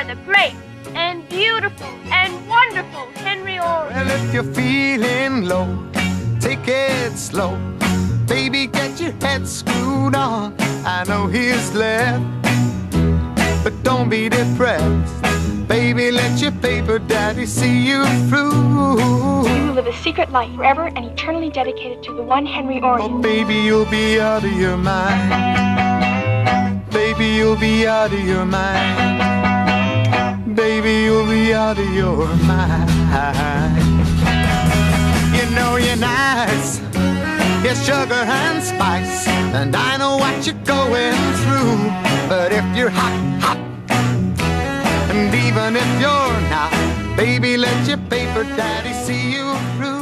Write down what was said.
are the great and beautiful and wonderful Henry Orient. Well, if you're feeling low, take it slow. Baby, get your head screwed on. I know he's left, but don't be depressed. Baby, let your paper daddy see you through. You will live a secret life forever and eternally dedicated to the one Henry Orient. Oh, baby, you'll be out of your mind. Baby, you'll be out of your mind. Baby, you'll be out of your mind. You know you're nice, you're sugar and spice, and I know what you're going through. But if you're hot, hot, and even if you're not, baby, let your paper daddy see you through.